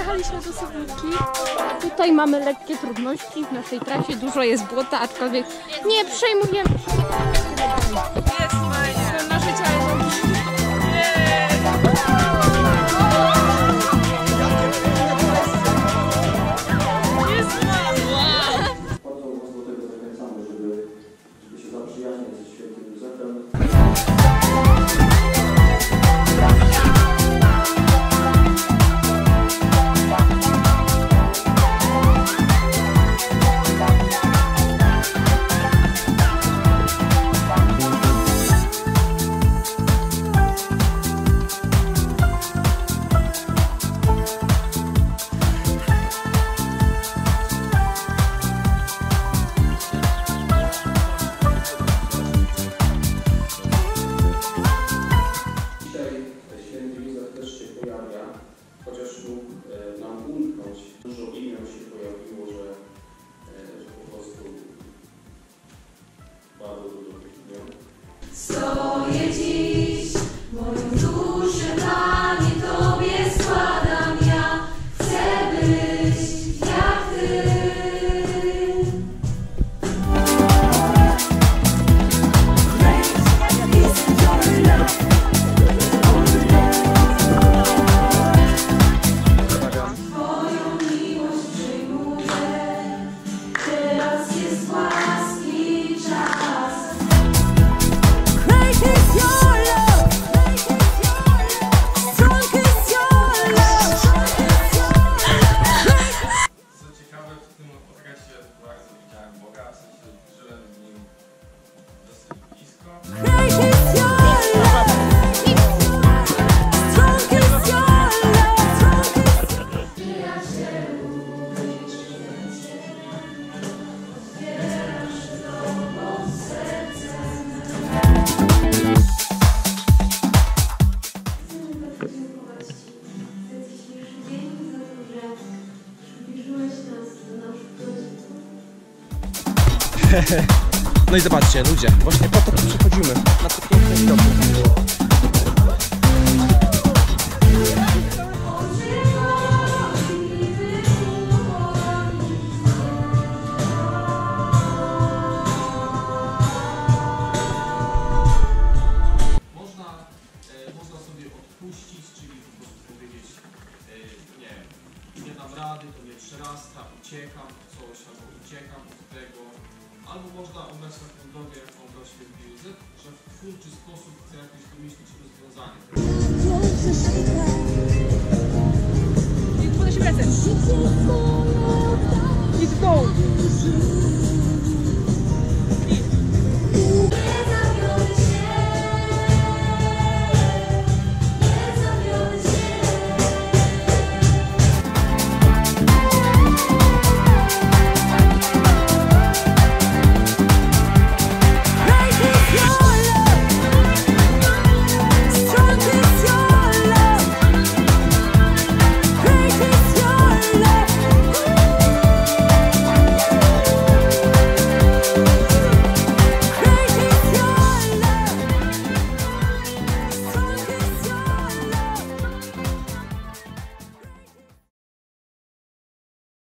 Przyjechaliśmy do Cebulki. Tutaj mamy lekkie trudności w naszej trasie. Dużo jest błota, aczkolwiek nie przejmujemy się. Jest fajnie. Nasze ciało dobrze. Stoję dziś, moją duszę Panie Tobie składam ja. Chcę być jak Ty. Twoją miłość przyjmuję, teraz jest łaski czas. Co ciekawe, w tym okresie bardzo widziałem Boga, w sensie żyłem z Nim dosyć blisko. No i zobaczcie, ludzie, właśnie po to tu przychodzimy, na te piękne widoki. Można sobie odpuścić, czyli po prostu powiedzieć, nie dam rady, to mnie przerasta, uciekam od coś, albo uciekam od tego. Albo można obrać taką drogę, jaką obrał święty Józef, że w twórczy sposób chce jakoś wymyślić rozwiązanie. Podaj się w ręce. Let's go!